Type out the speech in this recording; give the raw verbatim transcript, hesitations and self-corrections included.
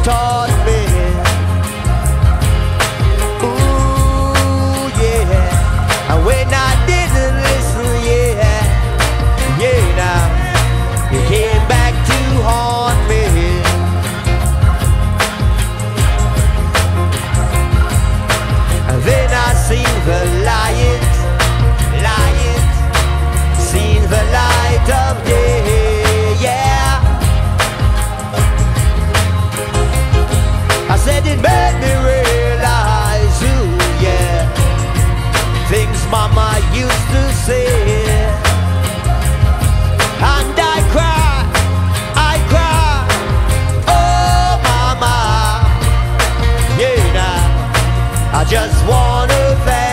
taught me. Ooh, yeah. And when I didn't listen, yeah, yeah, now you came back to haunt me. And then I seen the light, light, seen the light of day, yeah. I said it made me realize, ooh, yeah, things Mama used to say. And I cry, I cry, oh Mama, yeah, now I just wanna thank